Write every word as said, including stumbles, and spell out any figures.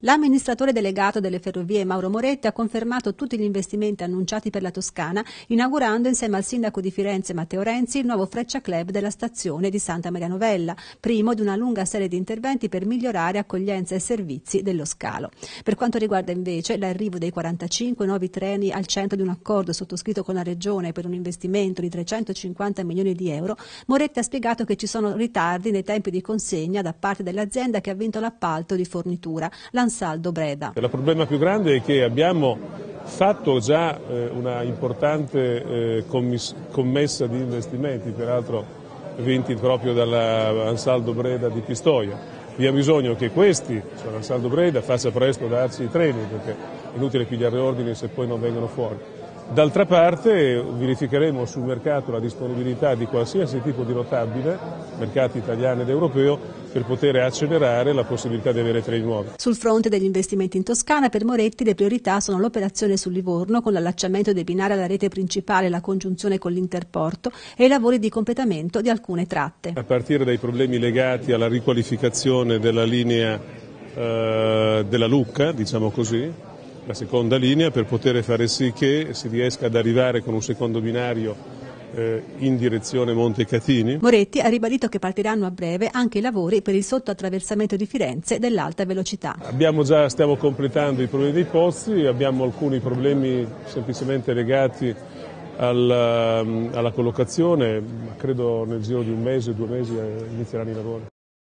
L'amministratore delegato delle Ferrovie Mauro Moretti ha confermato tutti gli investimenti annunciati per la Toscana, inaugurando insieme al sindaco di Firenze Matteo Renzi il nuovo Freccia Club della stazione di Santa Maria Novella, primo di una lunga serie di interventi per migliorare accoglienza e servizi dello scalo. Per quanto riguarda invece l'arrivo dei quarantacinque nuovi treni al centro di un accordo sottoscritto con la Regione per un investimento di trecentocinquanta milioni di euro, Moretti ha spiegato che ci sono ritardi nei tempi di consegna da parte dell'azienda che ha vinto l'appalto di fornitura, l'Ansaldo Breda. Il problema più grande è che abbiamo fatto già eh, una importante eh, commessa di investimenti, peraltro vinti proprio dall'Ansaldo Breda di Pistoia. Abbiamo bisogno che questi, cioè l'Ansaldo Breda, faccia presto darci i treni, perché è inutile pigliare ordini se poi non vengono fuori. D'altra parte verificheremo sul mercato la disponibilità di qualsiasi tipo di rotabile, mercati italiano ed europeo, per poter accelerare la possibilità di avere treni nuovi. Sul fronte degli investimenti in Toscana, per Moretti le priorità sono l'operazione sul Livorno con l'allacciamento dei binari alla rete principale e la congiunzione con l'Interporto e i lavori di completamento di alcune tratte. A partire dai problemi legati alla riqualificazione della linea eh, della Lucca, diciamo così, la seconda linea, per poter fare sì che si riesca ad arrivare con un secondo binario in direzione Montecatini. Moretti ha ribadito che partiranno a breve anche i lavori per il sottoattraversamento di Firenze dell'alta velocità. Abbiamo già, stiamo completando i problemi dei pozzi, abbiamo alcuni problemi semplicemente legati alla, alla collocazione, ma credo nel giro di un mese, due mesi inizieranno i lavori.